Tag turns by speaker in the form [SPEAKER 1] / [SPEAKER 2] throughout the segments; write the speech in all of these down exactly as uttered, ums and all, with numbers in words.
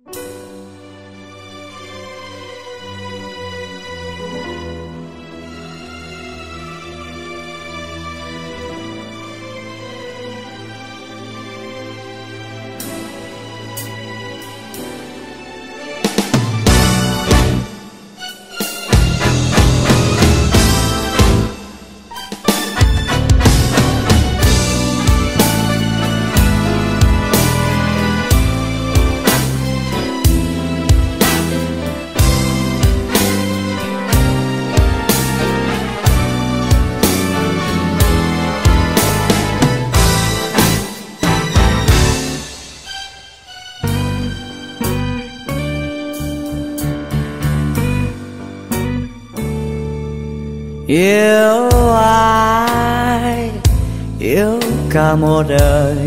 [SPEAKER 1] Yêu ai, yêu cả một đời.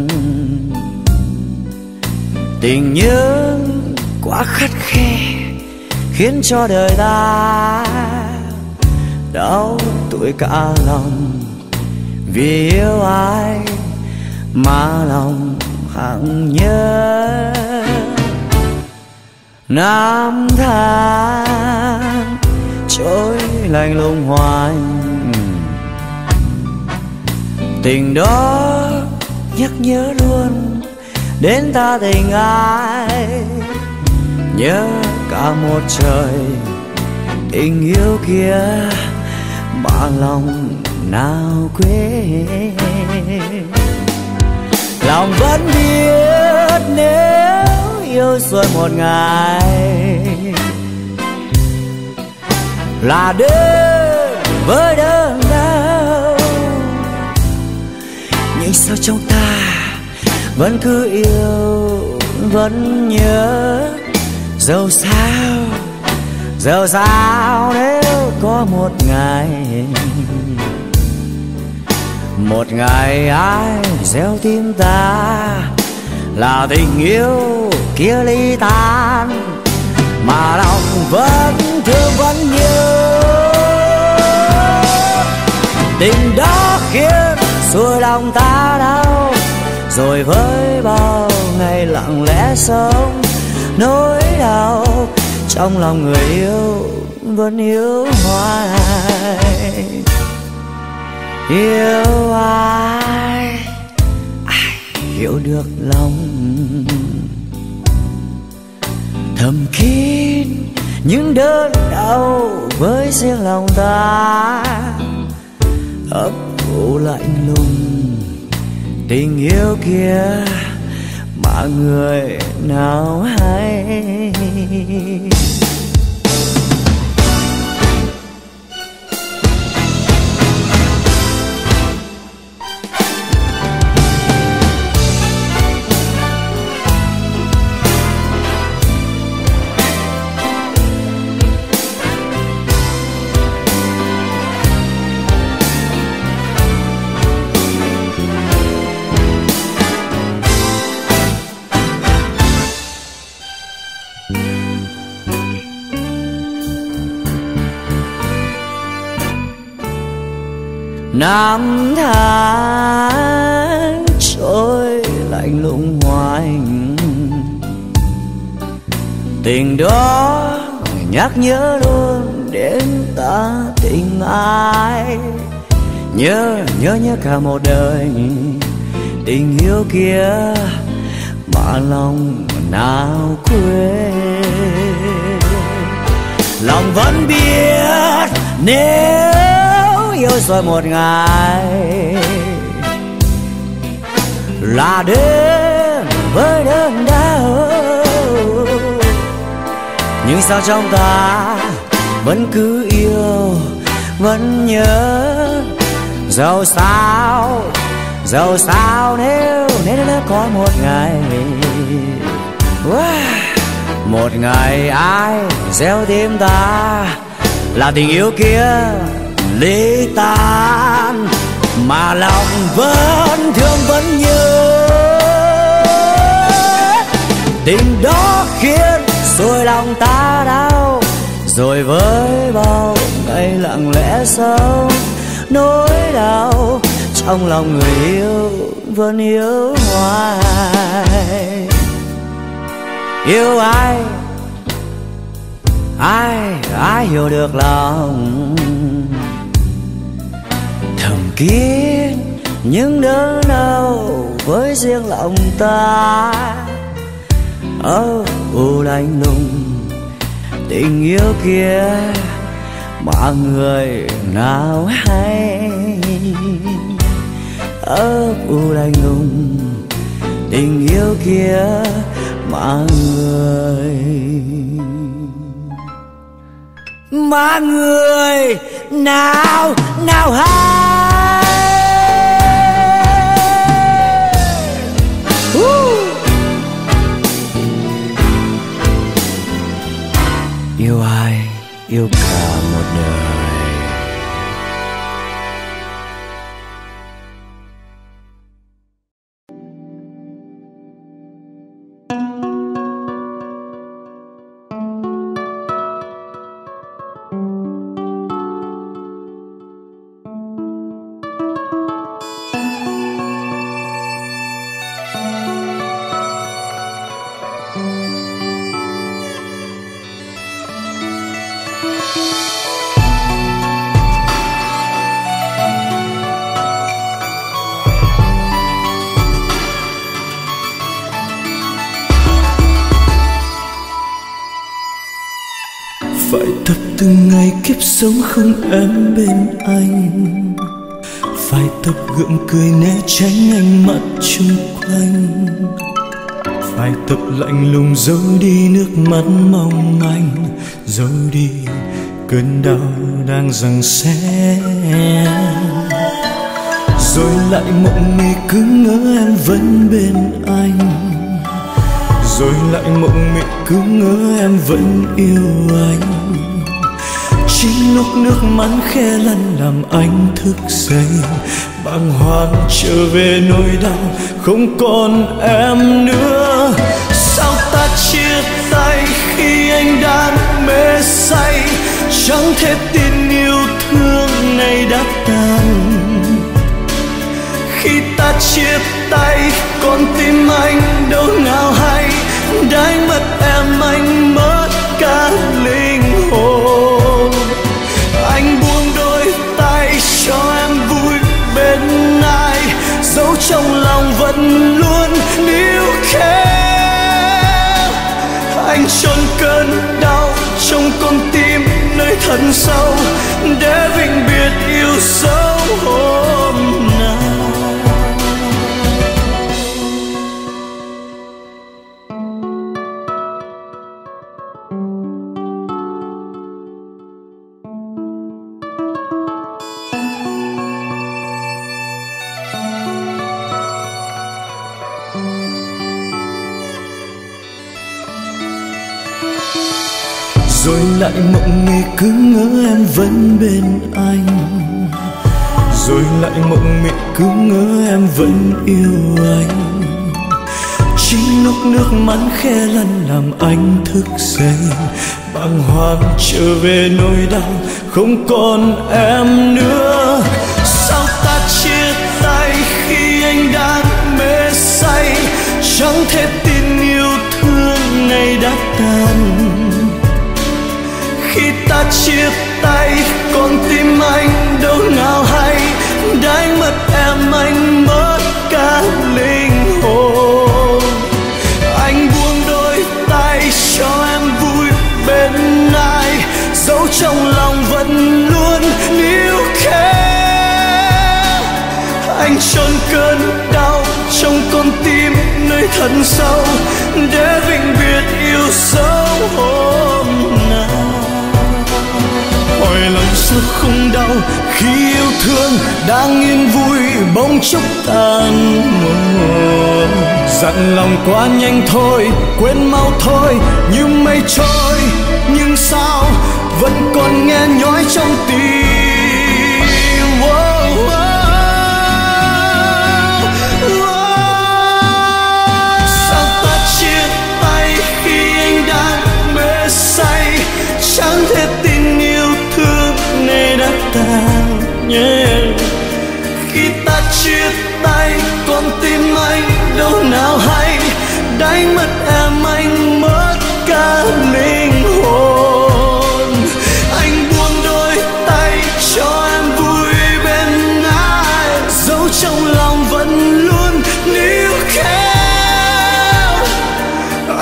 [SPEAKER 1] Tình nhớ quá khắt khe khiến cho đời ta đau tuổi cả lòng. Vì yêu ai mà lòng hằng nhớ. Năm tháng trôi lạnh lùng hoài, tình đó nhắc nhớ luôn đến ta tình ai. Nhớ cả một trời tình yêu kia mà lòng nào quên. Lòng vẫn biết nếu yêu rồi một ngày là đến với đớn đau. Nhưng sao trong ta vẫn cứ yêu, vẫn nhớ. Dẫu sao, dẫu sao nếu có một ngày, một ngày ai gieo tim ta là tình yêu kia ly tan, mà lòng vẫn thương vẫn nhớ. Tình đó khiến xuôi lòng ta đau, rồi với bao ngày lặng lẽ sống. Nỗi đau trong lòng người yêu vẫn yêu hoài. Yêu ai, ai hiểu được lòng thầm kín những đớn đau với riêng lòng ta. Ấp ủ lạnh lùng tình yêu kia mà người nào hay. Năm tháng trôi lạnh lùng hoài, tình đó nhắc nhớ luôn đến ta tình ai. Nhớ, nhớ, nhớ cả một đời tình yêu kia mà lòng nào quên. Lòng vẫn biết nếu yêu rồi một ngày là đến với đớn đau. Nhưng sao trong ta vẫn cứ yêu, vẫn nhớ. Dẫu sao, dẫu sao nếu nếu nếu có một ngày, một ngày ai gieo tim ta là tình yêu kia ly tan, mà lòng vẫn thương vẫn nhớ. Tình đó khiến xuôi lòng ta đau, rồi với bao ngày lặng lẽ sống. Nỗi đau trong lòng người yêu vẫn yêu hoài. Yêu ai, ai, ai hiểu được lòng thầm kín những đớn đau với riêng lòng ta. Ơ u lạnh lùng tình yêu kia mà người nào hay. Ơ u lạnh lùng tình yêu kia mà người mà người nào nào hay. uh. Yêu ai yêu cả một đời.
[SPEAKER 2] Phải tập từng ngày kiếp sống không em bên anh, phải tập gượng cười né tránh ánh mắt chung quanh, phải tập lạnh lùng giấu đi nước mắt mong manh, giấu đi cơn đau đang giằng xé. Rồi lại mộng mị cứ ngỡ em vẫn bên anh, rồi lại mộng mị cứ ngỡ em vẫn yêu anh. Chính lúc nước mắt khẽ lăn làm anh thức dậy, bàng hoàng trở về nỗi đau không còn em nữa. Sao ta chia tay khi anh đang mê say, chẳng thể tin yêu thương này đã tan. Khi ta chia tay con tim anh đâu nào hay, đánh mất em anh mất cả linh hồn. Anh buông đôi tay cho em vui bên ai, dẫu trong lòng vẫn luôn níu kéo. Anh chôn cơn đau trong con tim nơi thật sâu, để vĩnh biệt yêu dấu hôm nào. Rồi lại mộng mị cứ ngỡ em vẫn bên anh, rồi lại mộng mị cứ ngỡ em vẫn yêu anh. Chính lúc nước mắt khẽ lăn làm anh thức dậy, bàng hoàng trở về nỗi đau không còn em nữa. Sao ta chia tay khi anh đang mê say, chẳng thể tin yêu thương này đã tan. Khi ta chia tay con tim anh đâu nào hay, đánh mất em anh mất cả linh hồn. Anh buông đôi tay cho em vui bên ai, dẫu trong lòng vẫn luôn níu kéo. Anh chôn cơn đau trong con tim nơi thật sâu, để vĩnh biệt yêu dấu hôm nào. Hỏi lòng sao không đau khi yêu thương đang yên vui bỗng chốc tan một. Dặn lòng quá nhanh thôi, quên mau thôi như mây trôi, nhưng sao vẫn còn nghe nhói trong tim. Oh, oh, oh. Sao ta chia tay khi anh đang mê say, chẳng thể tin yêu thương này đã tan. Yeah. Khi ta chia tay con tim anh đâu nào hay, đánh mất em anh mới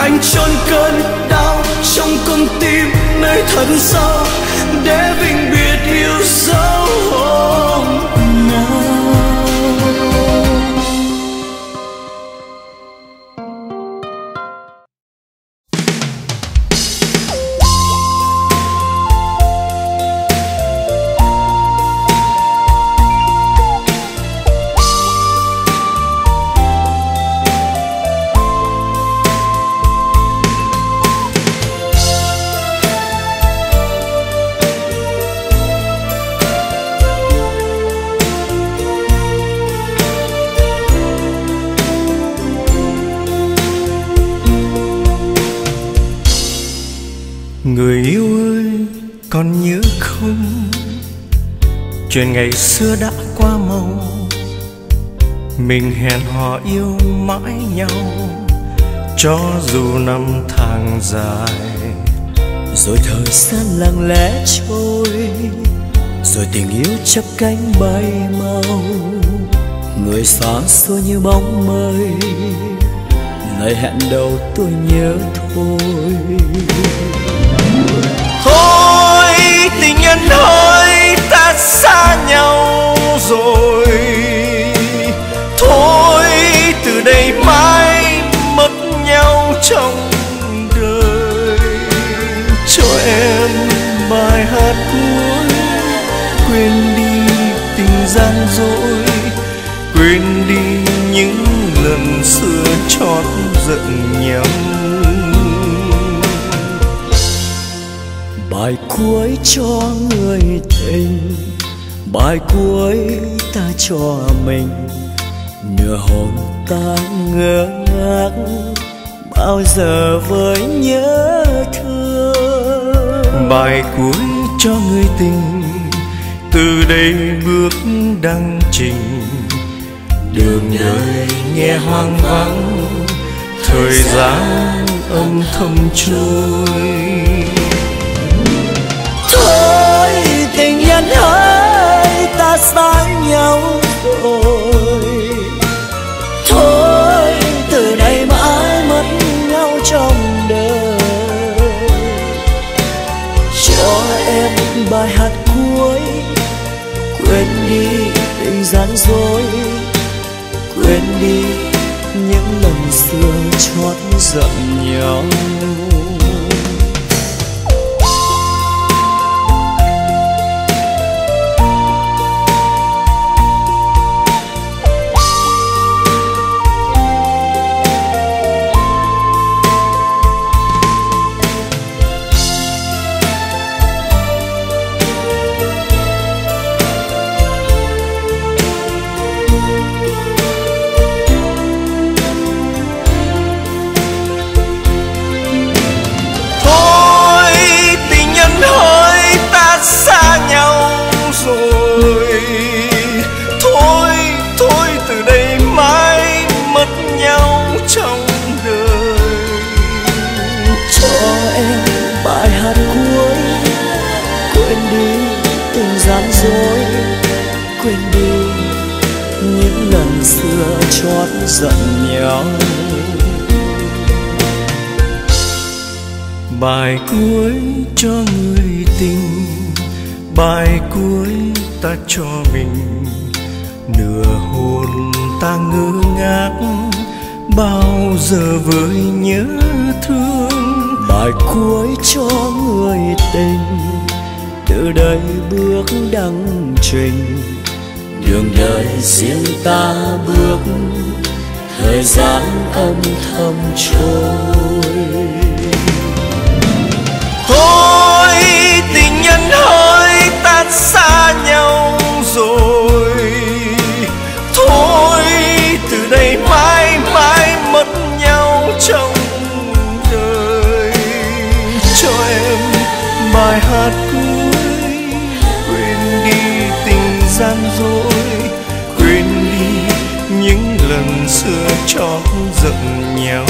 [SPEAKER 2] anh chôn cơn đau trong con tim nơi thật sâu để vĩnh biệt yêu dấu hôm nào.
[SPEAKER 3] Người yêu ơi, còn nhớ không? Chuyện ngày xưa đã qua màu, mình hẹn hò yêu mãi nhau, cho dù năm tháng dài.
[SPEAKER 1] Rồi thời gian lặng lẽ trôi, rồi tình yêu chắp cánh bay mau. Người xa xôi như bóng mây, lời hẹn đầu tôi nhớ thôi.
[SPEAKER 3] Thôi tình nhân ơi, ta xa nhau rồi. Thôi từ đây mãi mất nhau trong đời. Cho em bài hát cuối, quên đi tình gian dối, quên đi những lần xưa chót giận nhau.
[SPEAKER 1] Bài cuối cho người tình, bài cuối ta cho mình. Nửa hồn ta ngơ ngác, bao giờ với nhớ thương.
[SPEAKER 3] Bài cuối cho người tình, từ đây bước đăng trình. Đường đời nghe hoang vắng, thời gian âm thầm trôi.
[SPEAKER 1] Thôi tình nhân ơi, ta xa nhau rồi. Thôi từ đây mãi mất nhau trong đời. Cho em bài hát cuối, quên đi tình gian dối, quên đi những lần xưa chót giận nhau. Dối, quên đi những lần xưa chót giận nhau.
[SPEAKER 3] Bài cuối cho người tình, bài cuối ta cho mình. Nửa hồn ta ngơ ngác, bao giờ với nhớ thương.
[SPEAKER 1] Bài cuối cho người tình, từ đây bước đăng trình. Đường đời riêng ta bước, thời gian âm thầm trôi.
[SPEAKER 3] Thôi tình nhân ơi, ta xa nhau rồi. Thôi từ đây mãi mãi mất nhau trong đời. Cho em bài hát cuối, quên đi tình gian dối, quên đi những lần xưa chót giận nhau.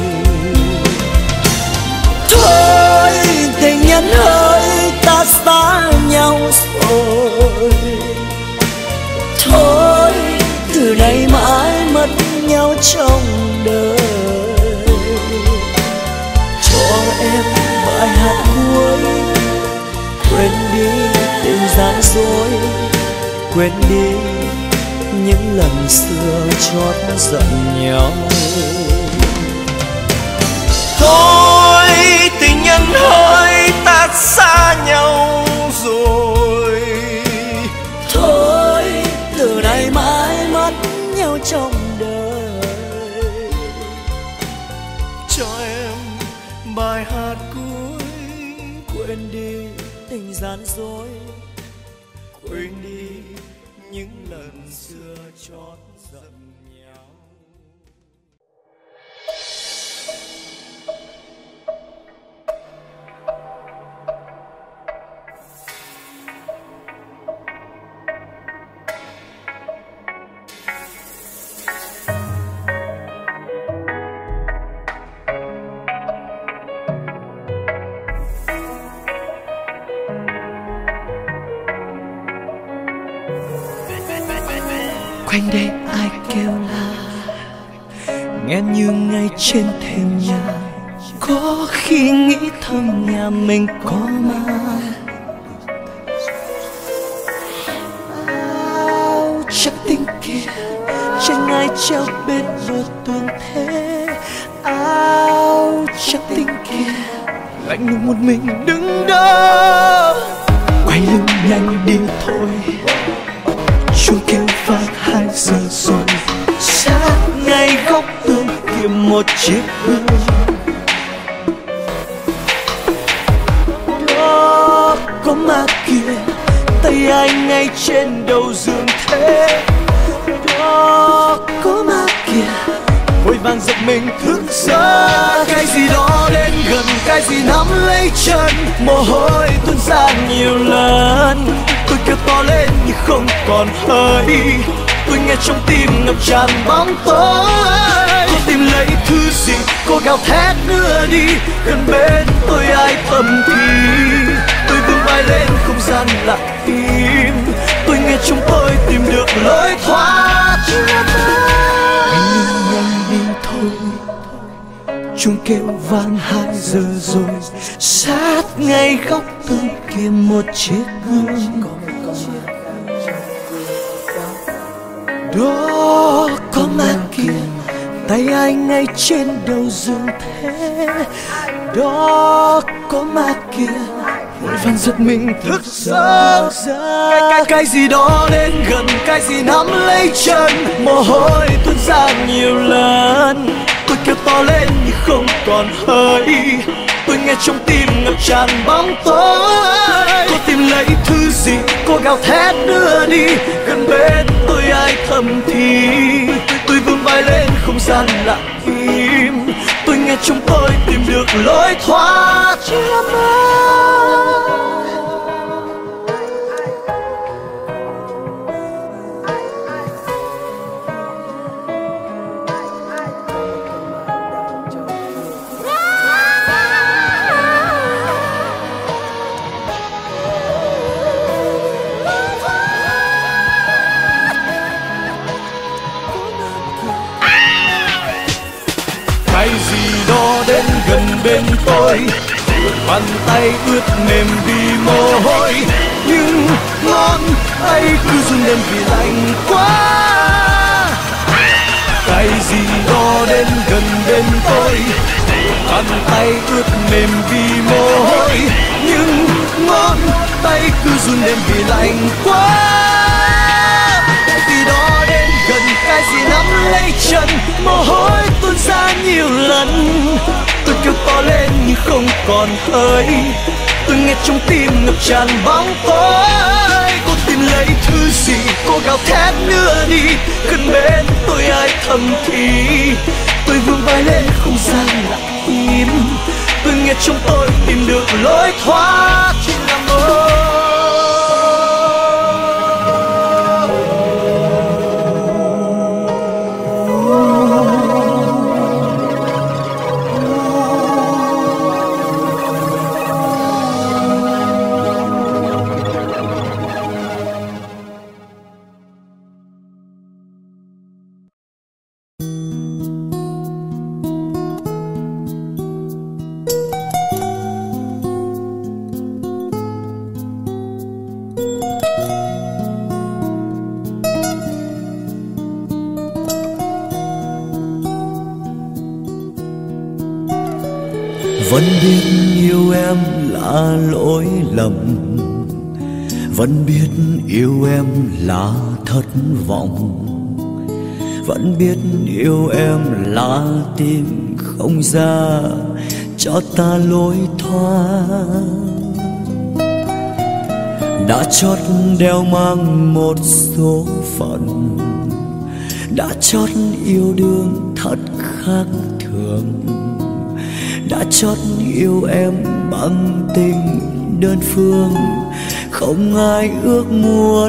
[SPEAKER 1] Thôi tình nhân ơi, ta xa nhau rồi. Thôi từ đây mãi mất nhau trong đời. quên đi những lần xưa chót giận nhau.
[SPEAKER 3] Thôi tình nhân ơi, ta xa nhau rồi.
[SPEAKER 1] Thôi từ nay mãi mất nhau trong đời.
[SPEAKER 3] Cho em bài hát cuối,
[SPEAKER 1] Quên đi tình gian dối,
[SPEAKER 3] quên đi những lần xưa chót giận nhau.
[SPEAKER 1] quanh đây ai kêu la, nghe như ngay trên thềm nhà. Có khi nghĩ thầm nhà mình có ma. Áo trắng tinh kia chẳng ai treo bên bờ tường thế. Áo trắng tinh kia lạnh lùng một mình đứng đó. Quay lưng nhanh đi thôi, chuông kêu vang hai giờ rồi. Sát ngay góc tường kia một chiếc gương, đó có ma kia, tay anh ngay trên đầu giường thế. Đó có ma kia, vội vàng giật mình thức giấc. Cái gì đó đến gần, cái gì nắm lấy chân, mồ hôi tuôn ra nhiều lần. Tôi kêu to lên nhưng không còn hơi, tôi nghe trong tim ngập tràn bóng tối. Cô tìm lấy thứ gì, cô gào thét nữa đi, gần bên tôi ai thầm thì. Tôi vươn vai lên không gian lặng im, tôi nghe trong tôi tìm được lối thoát. Anh nhanh đi thôi, chuông kêu vang hai giờ rồi. Sát ngay góc tường kia một chiếc gương, đó có ma kia, tay anh ngay trên đầu giường thế. Đó có ma kia, vội vàng giật mình thức giấc. Cái, cái, cái gì đó đến gần, cái gì nắm lấy chân, mồ hôi tuôn ra nhiều lần. Tôi kêu to lên nhưng không còn hơi, tôi nghe trong tim ngập tràn bóng tối. Cô tìm lấy thứ gì, cô gào thét nữa đi, gần bên tôi ai thầm thì. Tôi vươn vai lên không gian lặng im, tôi nghe trong tôi tìm được lối thoát. Cái gì đó đến gần bên tôi, bàn tay ướt mềm vì mồ hôi, nhưng ngón tay cứ run lên vì lạnh quá. Cái gì đó đến gần bên tôi, bàn tay ướt mềm vì mồ hôi, nhưng ngón tay cứ run lên vì lạnh quá. Cái gì đó đến gần, cái gì nắm lấy chân, mồ hôi tuôn ra nhiều lần. Tôi kêu to lên nhưng không còn hơi, tôi nghe trong tim ngập tràn bóng tối. Cô tìm lấy thứ gì, cô gào thét nữa đi, gần bên tôi ai thầm thì. Tôi vươn vai lên không gian lặng im, tôi nghe trong tôi tìm được lối thoát. Chỉ là mơ.
[SPEAKER 2] Vẫn biết yêu em là lỗi lầm, vẫn biết yêu em là thất vọng, vẫn biết yêu em là tìm không ra cho ta lối thoát. Đã chót đeo mang một số phận, đã chót yêu đương thật khác thường, đã chót yêu em bằng tình đơn phương, không ai ước muốn.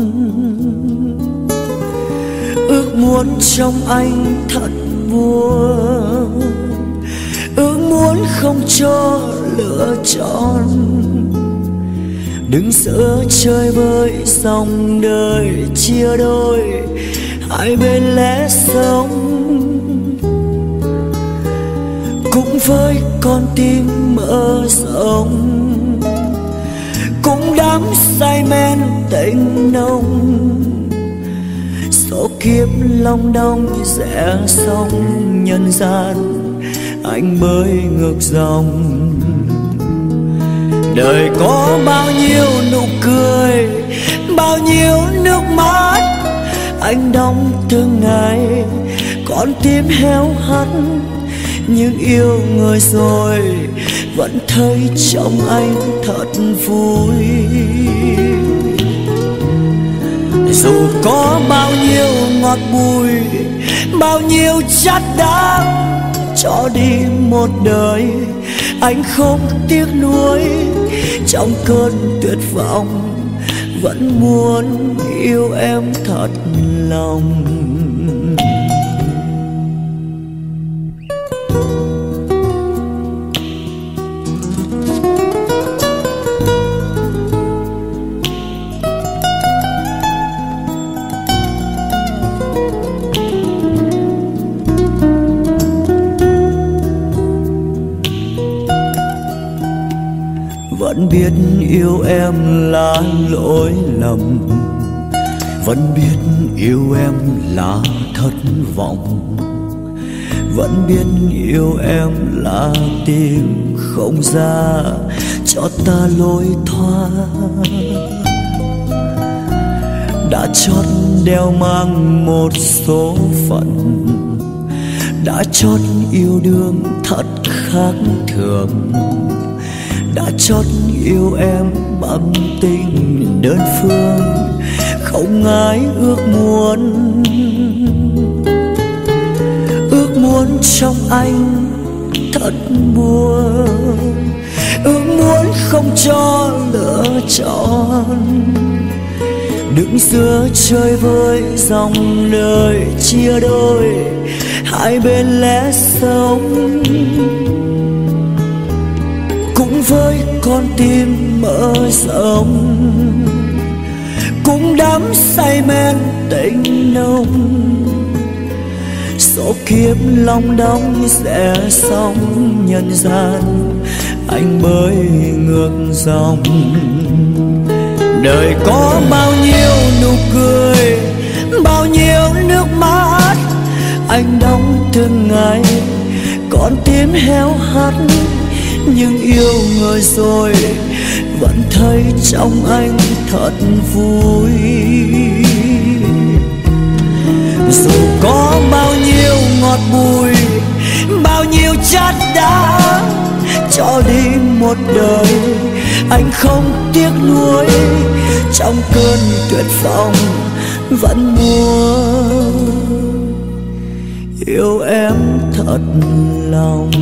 [SPEAKER 2] Ước muốn trong anh thật buồn, ước muốn không cho lựa chọn, đừng sợ chơi với dòng đời chia đôi, hai bên lẽ sống. Cũng với con tim mơ rộng, cũng đắm say men tình nồng, số kiếp long đong rẽ sông nhân gian, anh bơi ngược dòng. Đời có bao nhiêu nụ cười, bao nhiêu nước mắt, anh đong từng ngày con tim héo hắt, nhưng yêu người rồi vẫn thấy trong anh thật vui. Dù có bao nhiêu ngọt bùi, bao nhiêu chát đắng, cho đi một đời anh không tiếc nuối. Trong cơn tuyệt vọng vẫn muốn yêu em thật lòng. Vẫn biết yêu em là lỗi lầm, vẫn biết yêu em là thất vọng, vẫn biết yêu em là tìm không ra cho ta lối thoát. Đã chót đeo mang một số phận, đã chót yêu đương thật khác thường, đã chót yêu em bằng tình đơn phương, không ai ước muốn. Ước muốn trong anh thật buồn, ước muốn không cho lựa chọn, đừng giữa chơi với dòng đời chia đôi, hai bên lẽ sống. Cũng với con tim mơ rộng, cũng đắm say men tình nồng, số kiếp long đong rẽ sông nhân gian, anh bơi ngược dòng. Đời có bao nhiêu nụ cười, bao nhiêu nước mắt, anh đong từng ngày con tim héo hắt, nhưng yêu người rồi vẫn thấy trong anh thật vui. Dù có bao nhiêu ngọt bùi, bao nhiêu chát đắng, cho đi một đời anh không tiếc nuối. Trong cơn tuyệt vọng vẫn muốn yêu em thật lòng.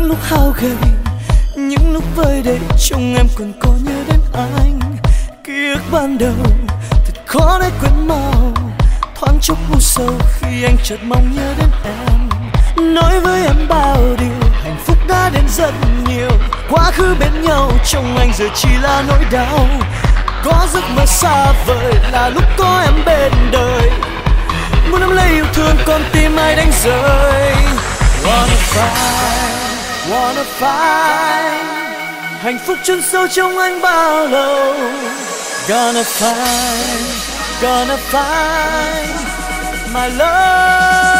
[SPEAKER 1] lúc hao gầy, những lúc vơi đầy trong em còn có nhớ đến anh. Ký ức ban đầu thật khó để quên mau, thoáng chốc u sầu khi anh chợt mong nhớ đến em. Nói với em bao điều, hạnh phúc đã đến rất nhiều. Quá khứ bên nhau trong anh giờ chỉ là nỗi đau. Có giấc mơ xa vời là lúc có em bên đời. Muốn nắm lấy yêu thương con tim ai đánh rơi. Wanna find, wanna find, hạnh phúc chôn sâu trong anh bao lâu. Gonna find, gonna find my love.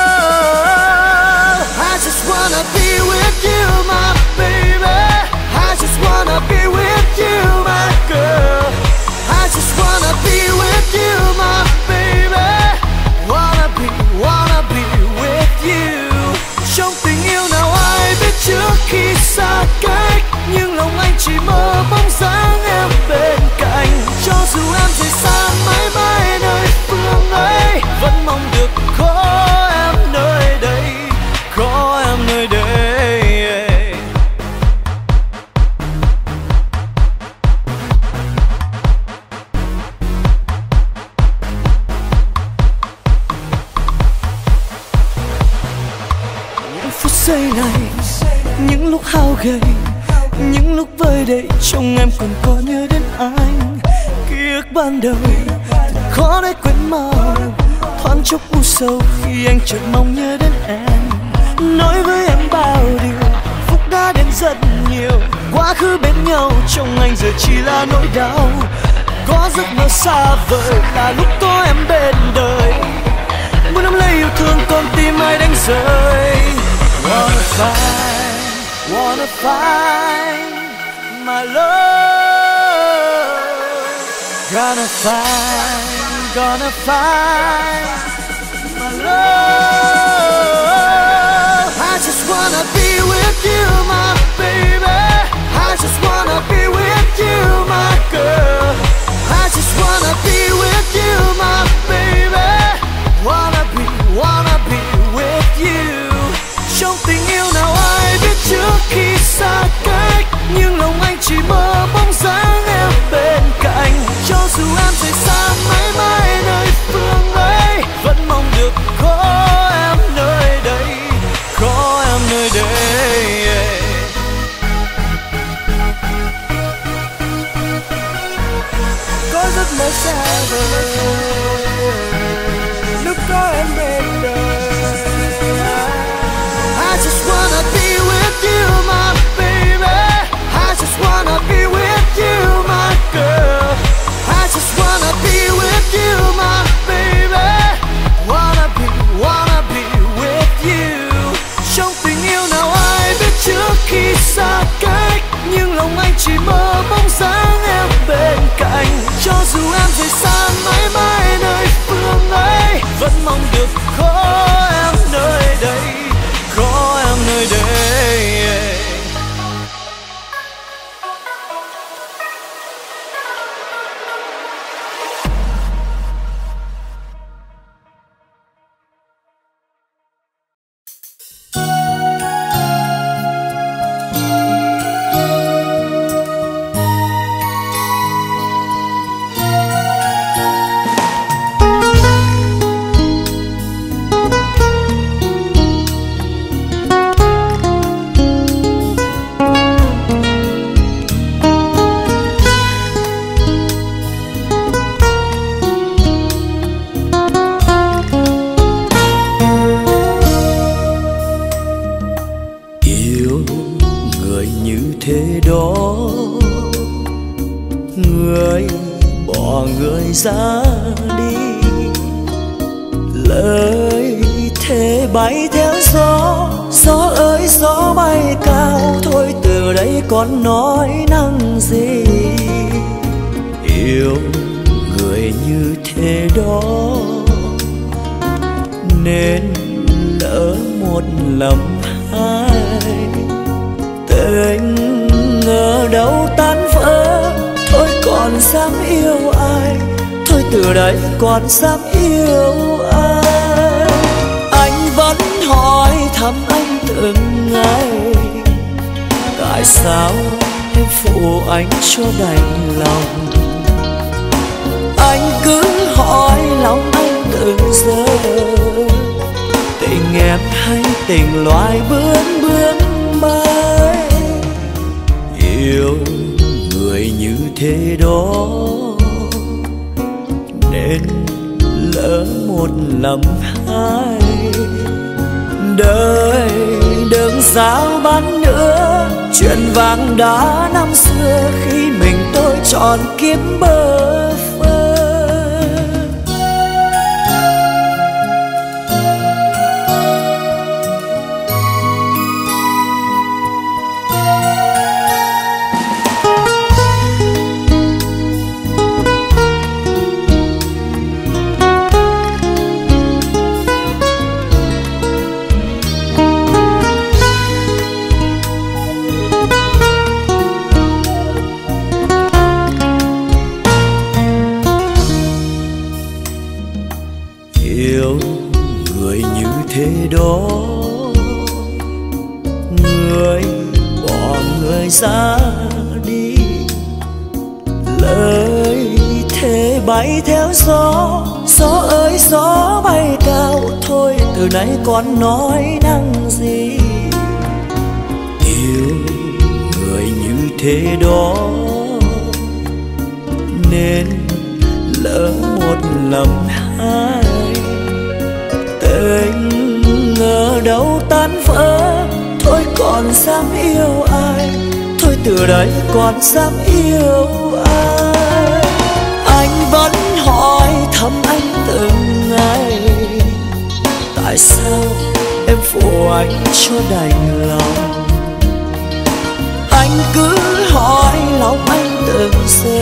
[SPEAKER 1] I just wanna be with you, my baby. I just wanna be with you, my girl. I just wanna be with you, my baby. Wanna be, wanna be with you. Trong tình yêu nào ai biết trước khi xa cách, nhưng lòng anh chỉ mơ bóng dáng em bên cạnh. Cho dù em rời xa mãi mãi nơi phương ấy, vẫn mong được có em nơi đây, có em nơi đây. Những phút giây này, những lúc hao gầy, những lúc vơi đầy trong em còn có nhớ đến anh. Ký ức ban đầu thật khó để quên mau, thoáng chốc u sầu khi anh chợt mong nhớ đến em. Nói với em bao điều, phúc đã đến rất nhiều. Quá khứ bên nhau trong anh giờ chỉ là nỗi đau. Có giấc mơ xa vời là lúc có em bên đời. Muốn nắm lấy yêu thương con tim ai đánh rơi. Wanna find, wanna find my love. Gonna find, gonna find my love. I just wanna be with you, my baby. I just wanna be with you, my girl. I just wanna be with you, my baby. Wanna be, wanna be with you. Trong tình yêu nào ai biết trước khi xa cách, nhưng lòng anh chỉ mơ bóng dáng em bên cạnh. Cho dù em rời xa mãi mãi nơi phương ấy, vẫn mong được có em nơi đây, có em nơi đây. Có giấc mơ xa vời lúc có em bên đời. I just wanna be with you, my baby. I just wanna be with you, my girl. I just wanna be with you, my baby. Wanna be, wanna be with you. Trong tình yêu nào ai biết trước khi xa cách, nhưng lòng anh chỉ mơ bóng dáng em bên cạnh. Cho dù em rời xa mãi mãi nơi phương ấy, vẫn mong được có em nơi đây, có em nơi đây.
[SPEAKER 2] Ra đi lời thề bay theo gió, gió ơi gió bay cao, thôi từ đây còn nói năng gì. Yêu người như thế đó nên lỡ một lầm hai, tình ngờ đâu tan vỡ, thôi còn dám yêu ai, thôi từ đây còn dám yêu ai. Anh vẫn hỏi thăm anh từng ngày,
[SPEAKER 1] sao em phụ anh cho đành lòng. Anh cứ hỏi lòng anh từng giờ, tình em hay tình loài bướm bướm bay. Yêu người như thế đó nên lỡ một lầm hai. Đời đừng giao bán nữa chuyện vàng đá năm xưa, khi mình tôi chọn kiếm bơ phơ. Đó người bỏ người ra đi, lời thề bay theo gió. Gió ơi gió bay cao, thôi từ nay còn nói năng gì. Yêu người như thế đó nên lỡ một lầm hai. Tình ngờ đâu tan vỡ, thôi còn dám yêu ai, thôi từ đây còn dám yêu ai. Anh vẫn hỏi thăm anh từng ngày, tại sao em phụ anh cho đành lòng. Anh cứ hỏi lòng anh từng giờ,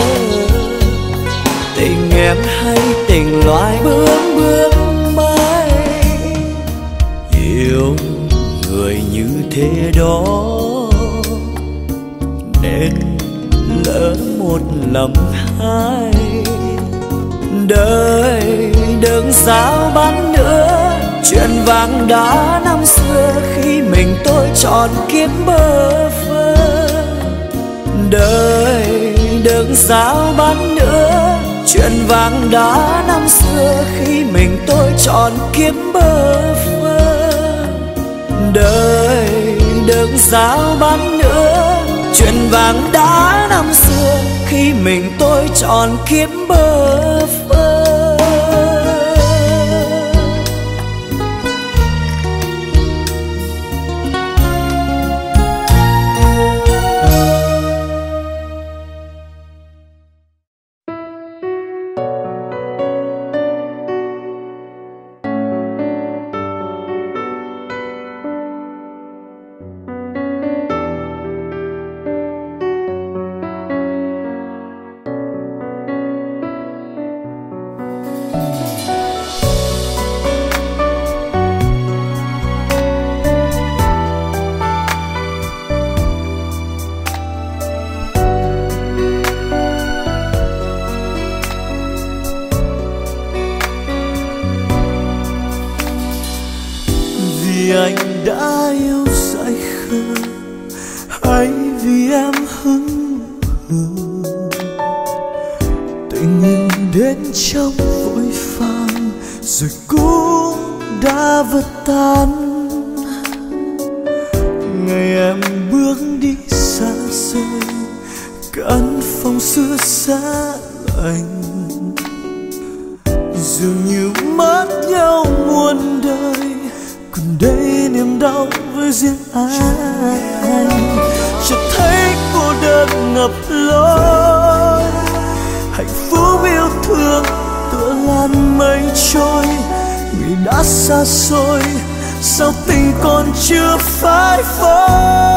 [SPEAKER 1] tình em hay tình loài bướm bướm bay. Yêu người như thế đó nên lỡ một lầm hai. Đời đừng giao bán nữa chuyện vàng đá năm xưa, khi mình tôi chọn kiếm bơ phơ. Đời đừng giao bán nữa chuyện vàng đá năm xưa, khi mình tôi chọn kiếm bơ phơ. Đời đừng giao bán nữa chuyện vàng đá năm xưa, khi mình tôi chọn kiếm bơ phơ.
[SPEAKER 2] Anh đã yêu say khờ hay vì em hững hờ, tình yêu đến trong vội vàng rồi cũng đã vỡ tan. Ngày em bước đi xa xôi, căn phòng xưa xa lạnh, dường như mất nhau muôn đời. Còn đây niềm đau với riêng anh, chợt thấy cô đơn ngập lối. Hạnh phúc yêu thương tựa làn mây trôi, người đã xa xôi sao tình còn chưa phai phôi.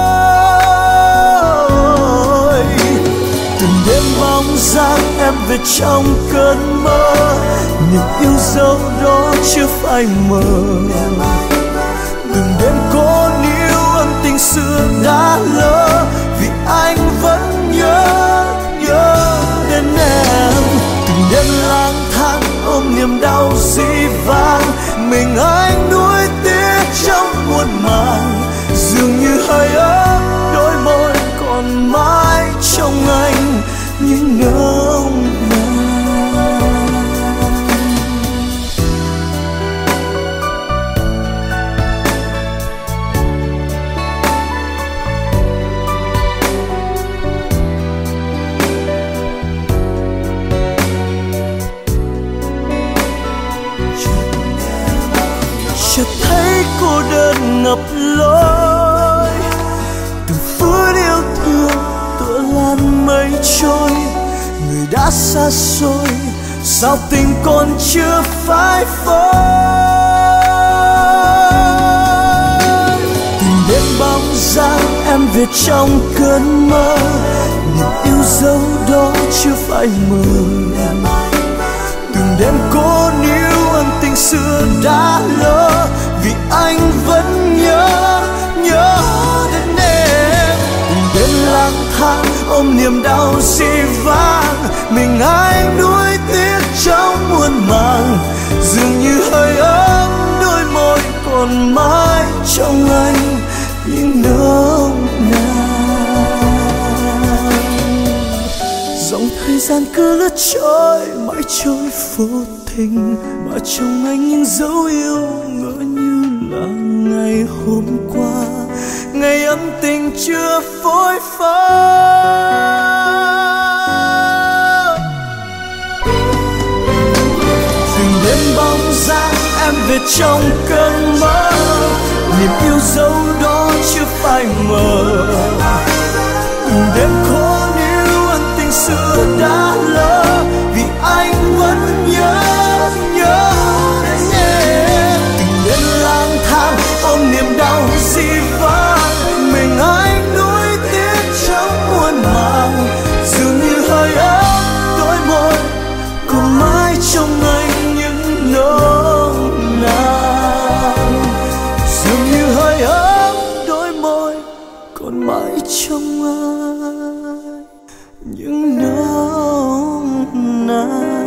[SPEAKER 2] Từng đêm bóng dáng em về trong cơn mơ, niềm yêu dấu đó chưa phai mờ. Từng đêm cô níu ân tình xưa đã lỡ, vì anh vẫn nhớ nhớ đến em. Từng đêm lang thang ôm niềm đau dĩ vãng, mình anh nuối tiếc trong muôn màng. Dường như hơi ấm đôi môi ngập lối. Từng phút yêu thương tựa làn mây trôi, người đã xa xôi sao tình còn chưa phai phai. Từng đêm bóng dáng em về trong cơn mơ, niềm yêu dấu đó chưa phai mờ. Từng đêm cố níu ân tình xưa đã lỡ, vì anh vẫn nhớ, nhớ đến em. Từng đêm lang thang ôm niềm đau dĩ vãng, mình anh nuối tiếc trong muôn màng. Dường như hơi ấm đôi môi còn mãi trong anh những nồng nàn. Dòng thời gian cứ lướt trôi mãi trôi vô tình, mà trong anh những dấu yêu ngỡ như là ngày hôm qua, ngày ấm tình chưa phôi pha. Từng đêm bóng dáng em về trong cơn mơ, niềm yêu dấu đó chưa phai mờ. Từng đêm khó níu ân tình xưa đã lỡ, vì anh vẫn nhớ, nhớ đến em. Từng đêm lang thang ôm niềm đau dĩ vãng, mình anh nuối tiếc trong muôn màng. Dường như hơi ấm đôi môi còn mãi trong anh những nồng nàn. Dường như hơi ấm đôi môi còn mãi trong anh những nồng nàn.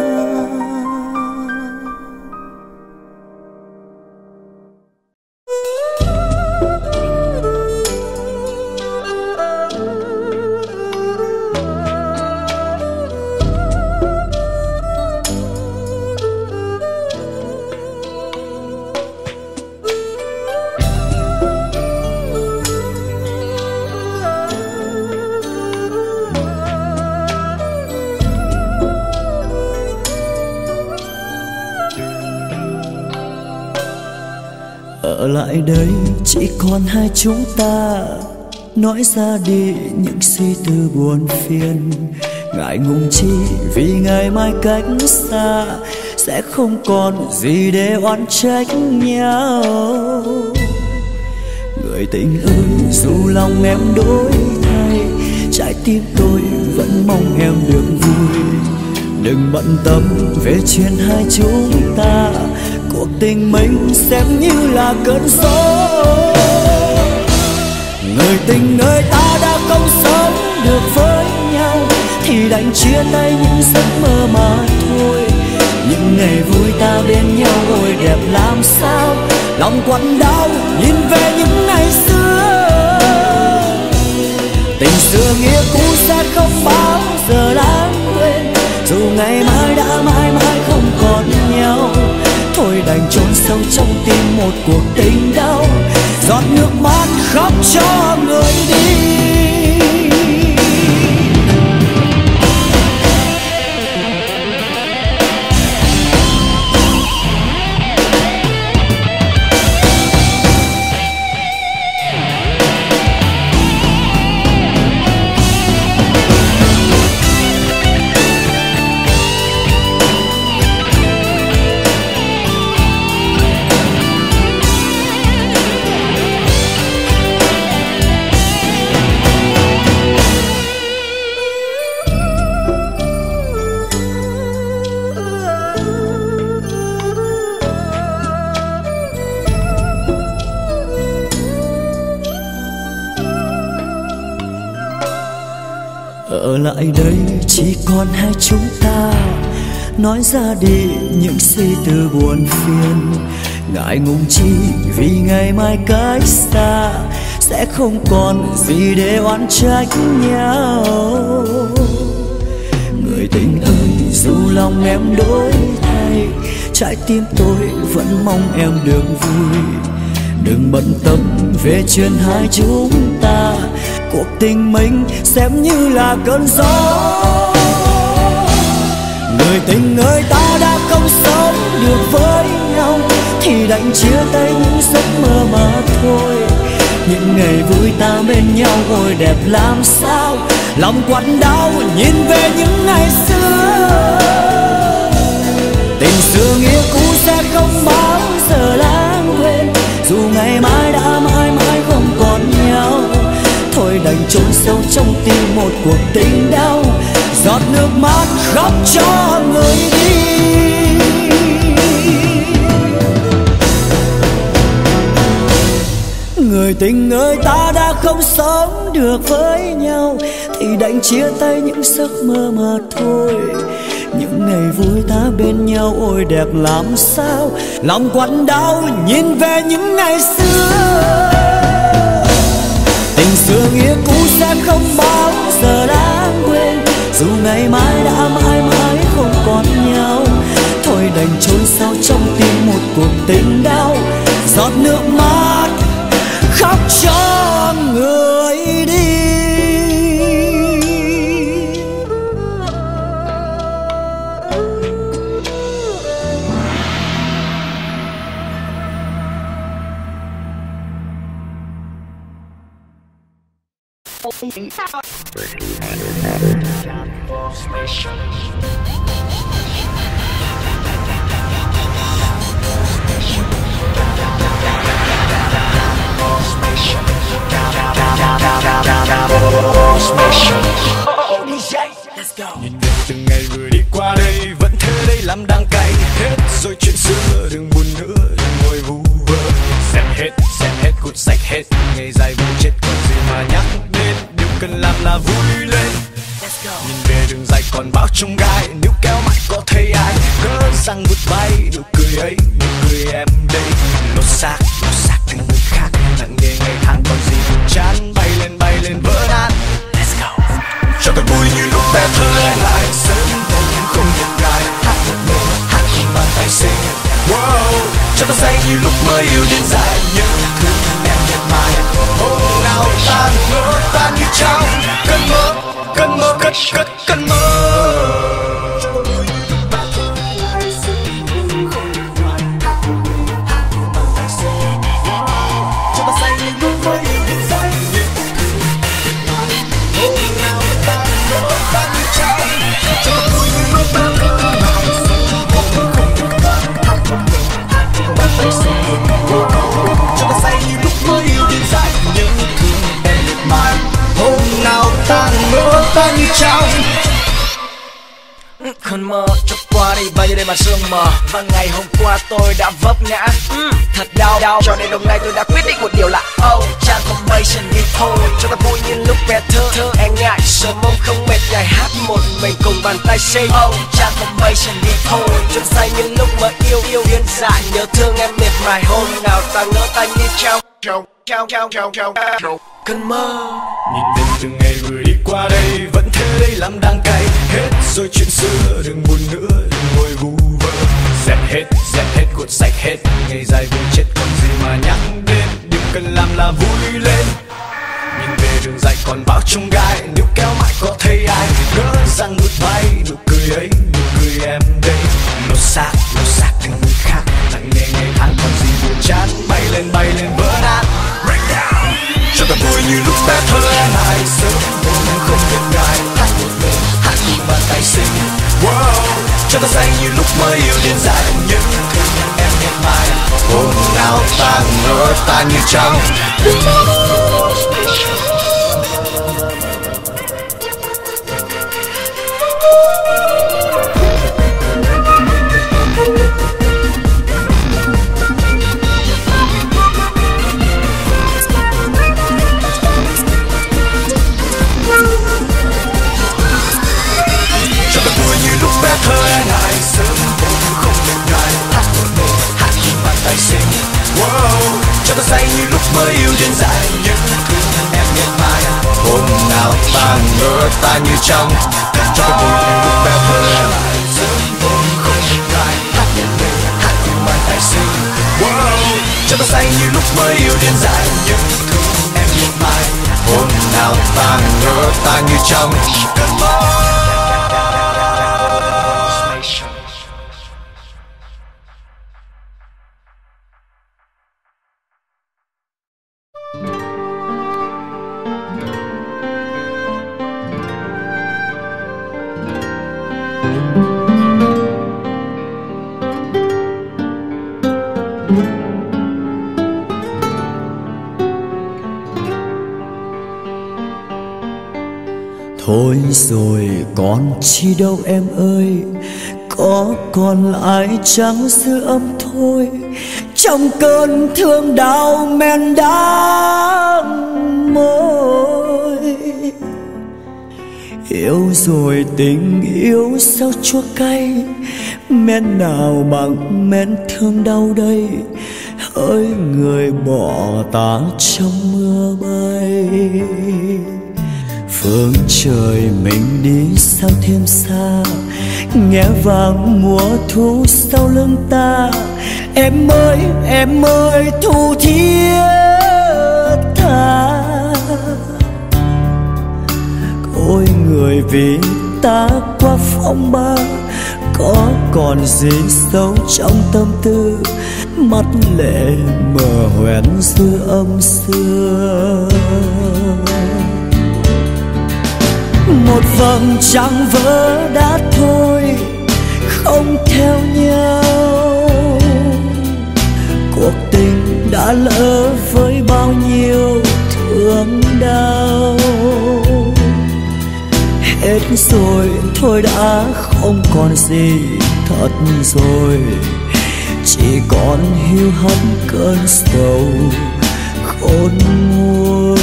[SPEAKER 1] Ở lại đây chỉ còn hai chúng ta, nói ra đi những suy tư buồn phiền. Ngại ngùng chi vì ngày mai cách xa, sẽ không còn gì để oán trách nhau. Người tình ơi, dù lòng em đổi thay, trái tim tôi vẫn mong em được vui. Đừng bận tâm về chuyện hai chúng ta, cuộc tình mình xem như là cơn gió. Người tình ơi, ta đã không sống được với nhau, thì đành chia tay những giấc mơ mà thôi. Những ngày vui ta bên nhau ôi đẹp làm sao, lòng quặn đau nhìn về những ngày xưa. Tình xưa nghĩa cũ sẽ không bao giờ lãng quên, dù ngày mai đã mãi mãi không còn nhau. Thôi đành chôn sâu trong tim một cuộc tình đau, giọt nước mắt khóc cho người đi. Ở lại đây chỉ còn hai chúng ta, nói ra đi những suy tư buồn phiền. Ngại ngùng chi vì ngày mai cách xa, sẽ không còn gì để oán trách nhau. Người tình ơi, dù lòng em đổi thay, trái tim tôi vẫn mong em được vui. Đừng bận tâm về chuyện hai chúng ta, cuộc tình mình xem như là cơn gió. Người tình ơi, ta đã không sống được với nhau, thì đành chia tay những giấc mơ mà thôi. Những ngày vui ta bên nhau ôi đẹp làm sao, lòng quặn đau nhìn về những ngày xưa. Tình xưa nghĩa cũ sẽ không bao giờ lãng quên, dù ngày mai đã mãi mãi không còn nhau. Thôi đành chôn sâu trong tim một cuộc tình đau, giọt nước mắt khóc cho người đi. Người tình ơi, ta đã không sống được với nhau thì đành chia tay những giấc mơ mà thôi. Những ngày vui ta bên nhau ôi đẹp làm sao, lòng quặn đau nhìn về những ngày xưa. Tình xưa nghĩa cũ sẽ không bao giờ lãng quên, dù ngày mai đã mãi mãi không còn nhau. Thôi đành chôn sâu trong tim một cuộc tình đau, giọt nước mắt khóc cho người đi.
[SPEAKER 2] Nhìn về từng ngày vừa đi qua đây, vẫn thế đây làm đắng cay. Hết rồi chuyện xưa, đừng buồn nữa, đừng ngồi vu vơ. Xem hết, xem hết, cút sạch hết. Ngày dài vui chết còn gì mà nhắc đến. Điều cần làm là vui lên. Nhìn về đường dài còn bao trông gai, níu kéo mãi có thấy ai. Gỡ răng vút bay, nụ cười ấy, nụ cười em đây. Lột xác, lột xác thành người khác. Nặng nề ngày tháng còn gì buồn chán. Bay lên, bay lên vỡ nát. Let's go. Cho thật vui như lúc bé thơ anh lại sớm hôm không nhận gái. Hát một mình, hát cùng bàn tay xinh. Wow. Cho ta say như lúc mới yêu đến dài. Nhớ thương em miệt mài. Hôm nào tan mơ, tan như trong cơn mơ. Cơn mơ, cất, cất, cơn mơ. Cho ta say như lúc mới yêu đến dài. Nhớ thương em miệt mài. Hôm nào ta ngỡ ta như trong
[SPEAKER 4] cơn mơ cho qua đi bao nhiêu đêm mà sương mờ. Và ngày hôm qua tôi đã vấp ngã, mm, thật đau đau. Cho nên hôm nay tôi đã quyết định một điều là oh, transformation đi thôi. Cho ta vui như lúc bé thơ, thơ em ngại sớm mông không mệt ngày hát một mình cùng bàn tay say. Oh, transformation đi thôi. Cho ta say như lúc mới yêu yêu điên dại. Nhớ thương em miệt mài. Hôm nào ta ngỡ ta như trong trong trong trong trong trong trong cơn mơ.
[SPEAKER 2] Nhìn đến từng ngày vừa đi qua đây, vẫn thế đây làm đắng cay. Hết rồi chuyện xưa, đừng buồn nữa, đừng ngồi vu vơ. Dẹp hết, dẹp hết, cuột sạch hết. Ngày dài vui chết còn gì mà nhắc đến. Điều cần làm là vui lên. Nhìn về đường dài còn bao trông gai, níu kéo mãi có thấy ai. Gỡ răng nút bay, nụ cười ấy, nụ cười em đây. Lột xác, lột xác thành người khác. Nặng nề ngày tháng còn gì buồn chán. Bay lên, bay lên vỡ nát. Break down. Cho ta vui như lúc bé thơ em lại sớm hôm không nhận gái. Hát một mình, hát cùng bàn tay xinh. Wow. Cho ta say như lúc mới yêu đến dài. Nhớ thương em miệt mài. Hôm nào ta ngỡ ta như trong thơ anh lại sớm hôm không nhận gái. Hát một mình, hát cùng bàn tay xinh. Wow. Cho ta say như lúc mới yêu đến dài. Nhớ thương em miệt mài. Hôm nào ta ngỡ ta như trong. Cho ta vui như lúc bé thơ anh lại sớm hôm không nhận gái. Hát một mình, hát cùng bàn tay xinh. Wow. Cho ta say như lúc mới yêu đến dài. Nhớ thương em miệt mài. Hôm nào ta ngỡ ta như trong cơn mơ.
[SPEAKER 1] Thôi rồi còn chi đâu em ơi, có còn lại chẳng dư âm thôi. Trong cơn thương đau men đắng môi, yêu rồi tình yêu sao chua cay, men nào bằng men thương đau đây. Hỡi người bỏ ta trong mưa bay, phương trời mình đi sao thêm xa, nghe vang mùa thu sau lưng ta. Em ơi em ơi thu thiết tha, ôi người vì ta qua phong ba, có còn gì sâu trong tâm tư, mắt lệ mờ hoen dư âm xưa. Một vầng trăng vỡ đã thôi, không theo nhau, cuộc tình đã lỡ với bao nhiêu thương đau. Hết rồi thôi đã không còn gì thật rồi, chỉ còn hiu hắt cơn sầu khôn nguôi.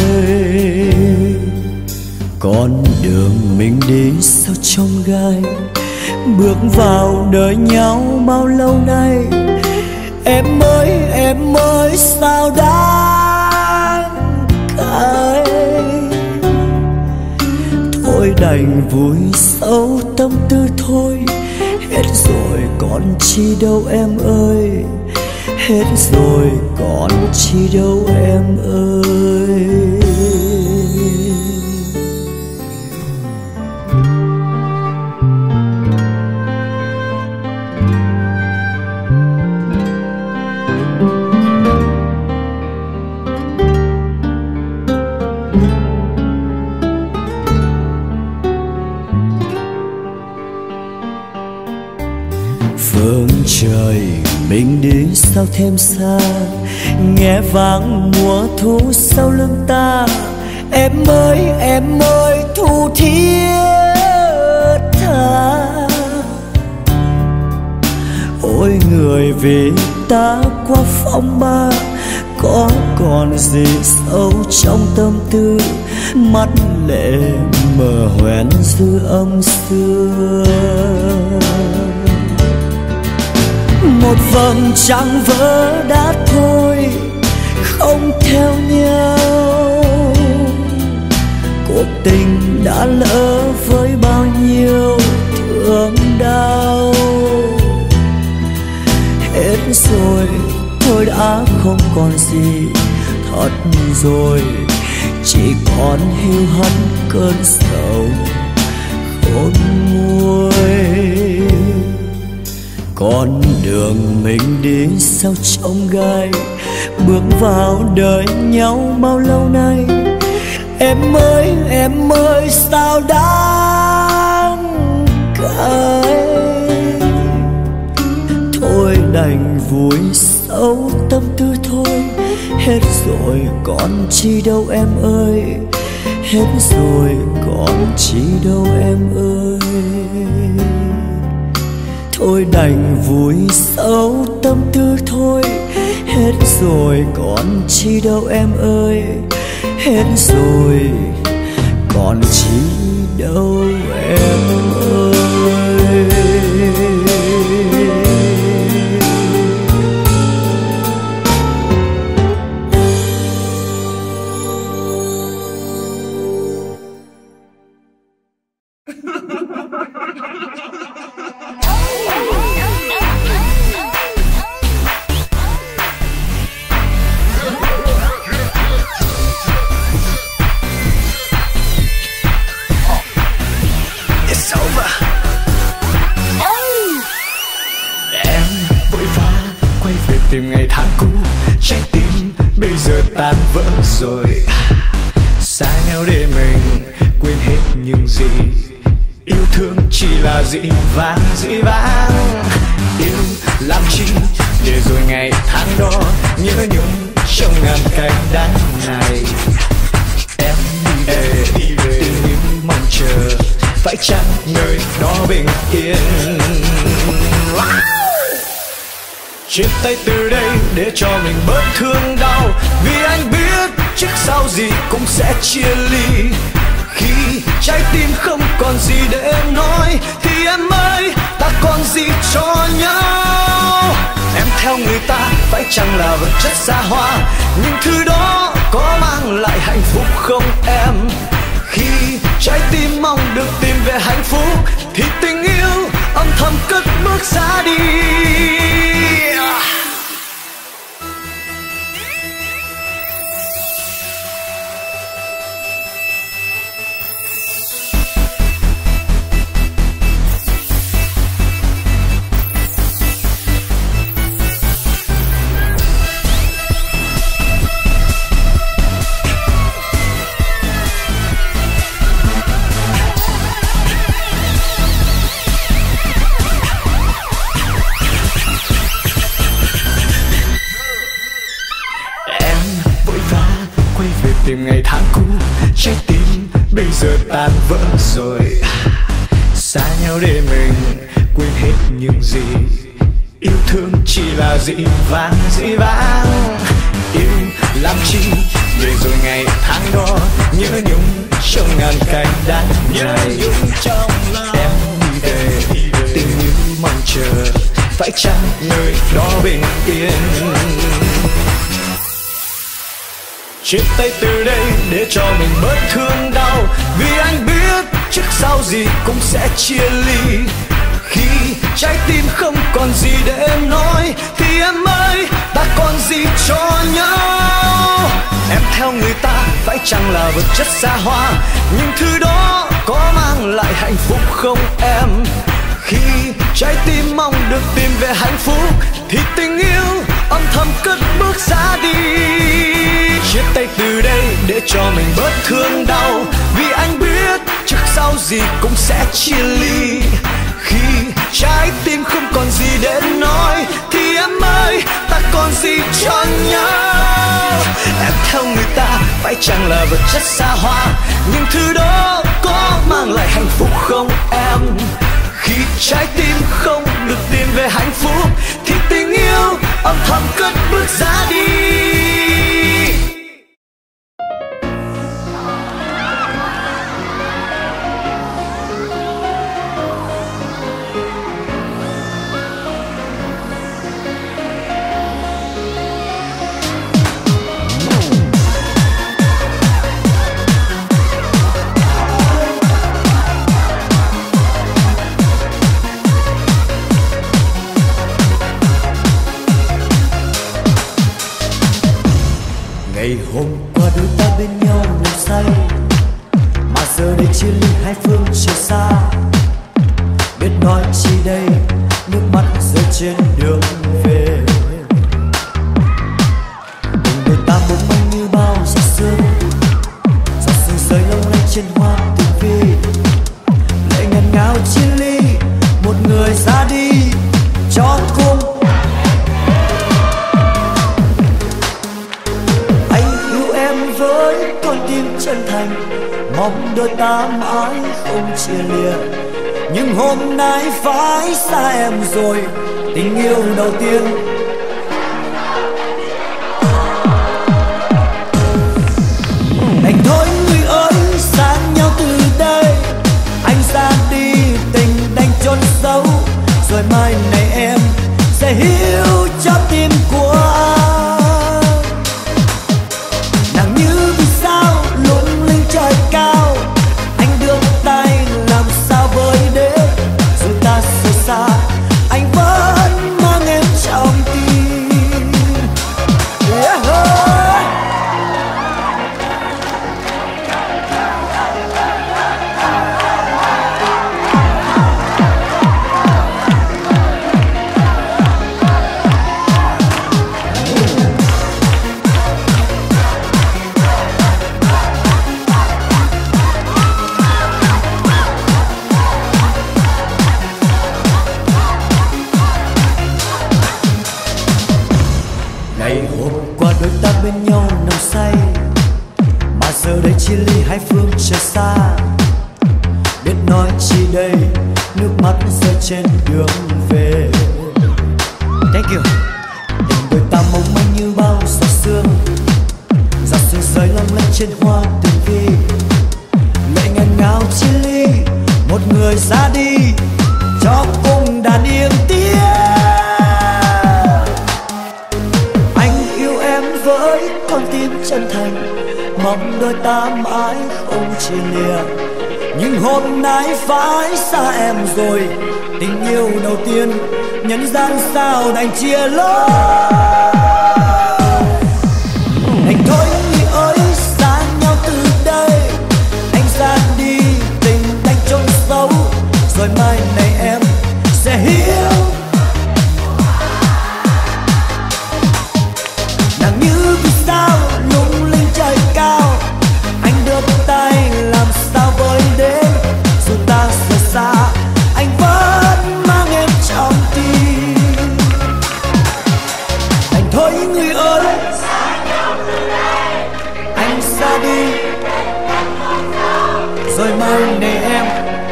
[SPEAKER 1] Con đường mình đi sao trong gai, bước vào đời nhau bao lâu nay. Em ơi em ơi sao đáng cay, thôi đành vùi sâu tâm tư thôi. Hết rồi còn chi đâu em ơi, hết rồi còn chi đâu em ơi. Phương trời mình đi sao thêm xa, nghe vang mùa thu sau lưng ta. Em ơi em ơi thu thiết tha, ôi người vì ta qua phong ba, có còn gì sâu trong tâm tư, mắt lệ mờ hoen dư âm xưa. Một vầng trăng vỡ đã thôi, không theo nhau, cuộc tình đã lỡ với bao nhiêu thương đau. Hết rồi thôi đã không còn gì thật rồi, chỉ còn hiu hắt cơn sầu khôn nguôi. Con đường mình đi sao trong gai, bước vào đời nhau bao lâu nay. Em ơi em ơi sao đáng cay, thôi đành vùi sâu tâm tư thôi. Hết rồi còn chi đâu em ơi, hết rồi còn chi đâu em ơi. Thôi đành vùi sâu tâm tư thôi. Hết rồi còn chi đâu em ơi, hết rồi còn chi đâu em ơi.
[SPEAKER 2] Tìm ngày tháng cũ, trái tim bây giờ tan vỡ rồi. Xa nhau để mình quên hết những gì yêu thương chỉ là dĩ vãng, dĩ vãng. Yêu làm chi để rồi ngày tháng đó nhớ nhung trong ngàn cánh đắng này. Em đi về, đi về tình yêu mong chờ phải chăng nơi đó bình yên. Chia tay từ đây để cho mình bớt thương đau, vì anh biết trước sau gì cũng sẽ chia ly. Khi trái tim không còn gì để em nói thì em ơi, ta còn gì cho nhau. Em theo người ta phải chăng là vật chất xa hoa, những thứ đó có mang lại hạnh phúc không em? Khi trái tim mong được tìm về hạnh phúc thì tình yêu âm thầm cất bước ra đi. Tìm ngày tháng cũ, trái tim bây giờ tan vỡ rồi. Xa nhau để mình quên hết những gì yêu thương chỉ là dĩ vãng, dĩ vãng. Yêu làm chi để rồi ngày tháng đó nhớ nhung trong ngàn cánh đắng dài. Em đi về tình yêu mong chờ, phải chăng nơi đó bình yên. Chia tay từ đây để cho mình bớt thương đau, vì anh biết trước sau gì cũng sẽ chia ly. Khi trái tim không còn gì để em nói thì em ơi, ta còn gì cho nhau. Em theo người ta phải chăng là vật chất xa hoa, những thứ đó có mang lại hạnh phúc không em? Khi trái tim mong được tìm về hạnh phúc thì tình yêu âm thầm cất bước ra đi. Chia tay từ đây để cho mình bớt thương đau, vì anh biết trước sau gì cũng sẽ chia ly. Khi trái tim không còn gì để nói thì em ơi, ta còn gì cho nhau. Em theo người ta phải chăng là vật chất xa hoa, những thứ đó có mang lại hạnh phúc không em? Khi trái tim không được tìm về hạnh phúc thì tình yêu âm thầm cất bước ra đi.
[SPEAKER 1] Ngày hôm qua đôi ta bên nhau nằm say, mà giờ đây chia ly hai phương trời xa. Biết nói chi đây, nước mắt rơi trên đường về. Tình đôi ta mong manh như bao giọt sương, giọt sương rơi lông lanh trên hoa tình vi. Lệ ngần ngào chia ly, một người ra đi cho cùng. Với con tim chân thành, mong đôi ta mãi không chia lìa. Nhưng hôm nay phải xa em rồi, tình yêu đầu tiên. Đành thôi người ơi, xa nhau từ đây. Anh ra đi, tình đành chôn sâu. Rồi mai này em sẽ hiểu cho tim của anh. Cao anh đưa tay làm sao với đế, dù ta rời xa anh vẫn mang em trong tim. Yeah. Bên nhau nằm say, mà giờ đây chia ly hai phương trời xa. Biết nói nói chi đây, nước mắt rơi trên đường về. Thank you. Tình đôi ta mong manh như bao giọt sương, giọt sương rơi lâng lâng trên hoa tường vi. Lệ ngàn ngào chia ly, một người ra đi cho cùng đàn yên tiếng. Anh yêu em với con tim chân thành, mong đôi ta mãi không chia lìa. Nhưng hôm nay phải xa em rồi, tình yêu đầu tiên nhân gian sao đành chia lối. Đành thôi người ơi, xa nhau từ đây. Anh ra đi, tình đành chôn sâu, rồi mai này em sẽ hiểu. Nàng như vì sao lung linh trời cao, anh đưa tay làm sao với đến. Dù ta rời xa, anh vẫn mang em trong tim. Anh thôi người ơi, anh ra đi, rồi mai này em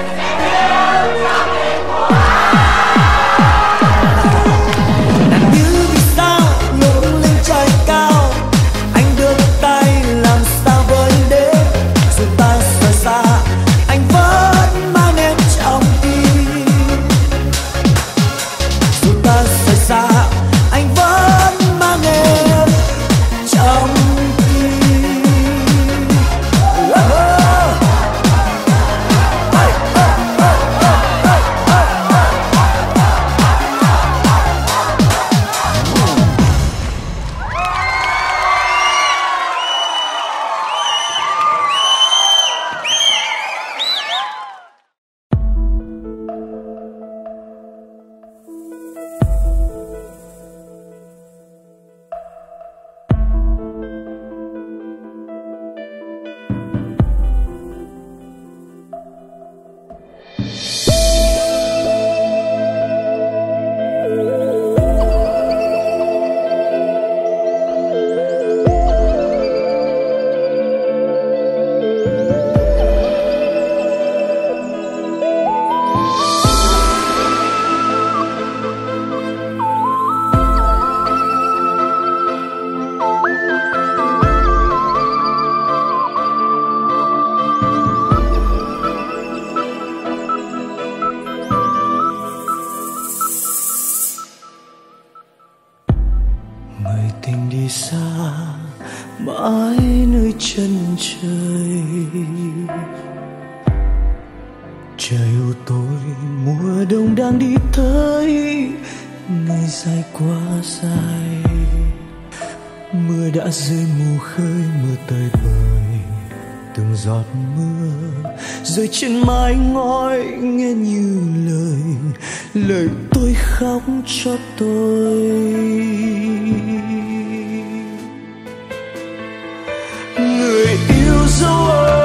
[SPEAKER 1] nàng như vì sao lung linh trời cao, anh đưa tay làm sao với đến. Dù ta rời xa, anh vẫn mang em trong tim. Dù ta rời xa, anh vẫn mang em trong tim. Người tình đi xa mãi nơi chân trời, trời u tối mùa đông đang đi tới, ngày dài quá dài. Mưa đã rơi mù khơi, mưa tơi bời, từng giọt mưa rơi trên mái ngói nghe như lời, lời tôi khóc cho tôi. Người yêu dấu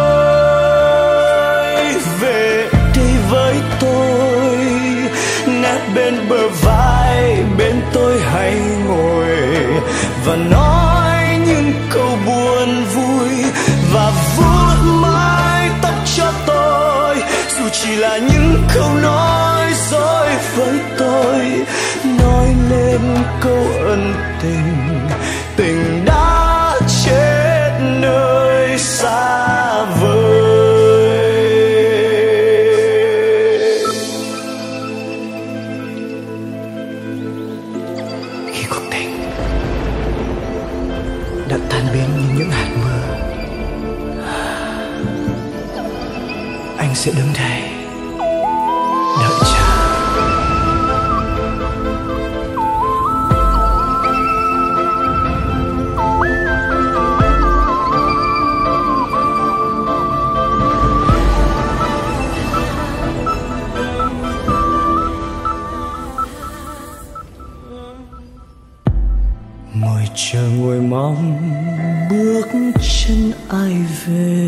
[SPEAKER 1] ơi, về đây với tôi, nép bên bờ vai bên tôi hãy ngồi và nói những câu buồn vui, và vuốt mái tóc cho tôi, dù chỉ là những câu nói dối với tôi, nói lên câu ân tình, tình đã chết nơi xa vời. Khi cuộc tình đã tan biến như những hạt mưa, anh sẽ đứng đây đợi chờ. Ngồi chờ ngồi mong bước chân ai về,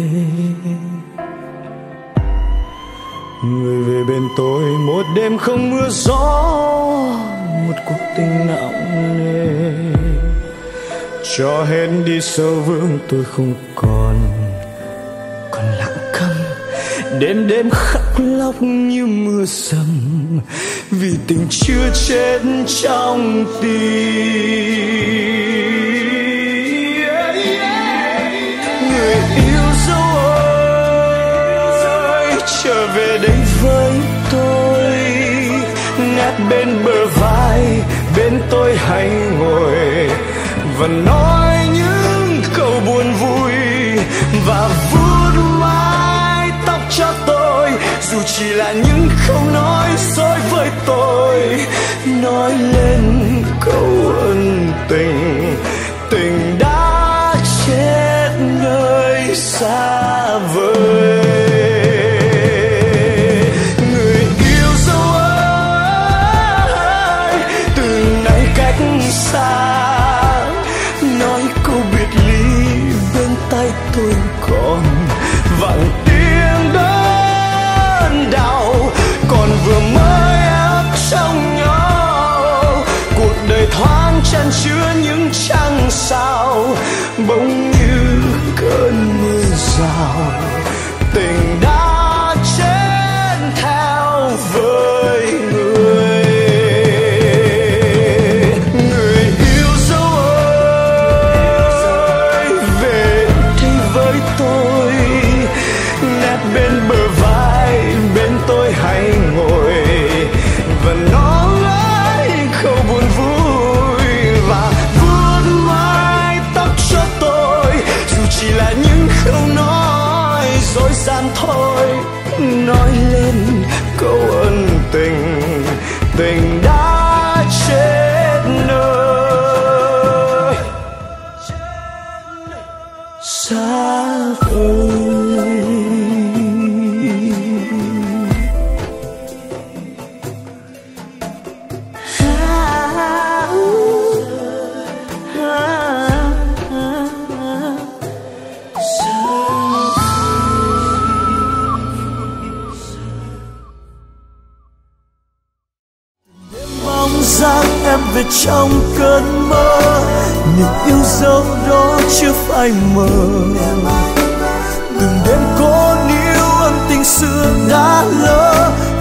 [SPEAKER 1] người về bên tôi một đêm không mưa gió, một cuộc tình nặng nề. Cho hết đi sâu vương tôi không còn, còn lặng câm
[SPEAKER 2] đêm đêm khóc lóc như mưa rầm, vì tình chưa chết trong tim. Người yêu dấu ơi, trở về đây với tôi, nép bên bờ vai, bên tôi hãy ngồi và nói những câu buồn vui, và vuốt mái tóc cho tôi, dù chỉ là những câu nói dối với tôi, nói lên câu ân tình, tình đã chết nơi xa vời. Người yêu dấu ơi, từ nay cách xa, nói câu biệt ly bên tay tôi còn vang tiếng đớn đau, còn vừa mới ấp trong nhau, cuộc đời thoáng chan chứa những trăng sao, bỗng như cơn mưa rào, tình đã chết theo với người. Người yêu dấu ơi, về đây với tôi, nép bên bờ vai, bên tôi hãy ngồi và nói câu buồn vui, và vuốt mái tóc cho tôi, dù chỉ là những câu nói dối gian thôi, nói lên câu ân tình, tình đã chết nơi xa vời.
[SPEAKER 1] Em về trong cơn mơ, niềm yêu dấu đó chưa phai mờ. Từng đêm cố níu ân tình xưa đã lỡ,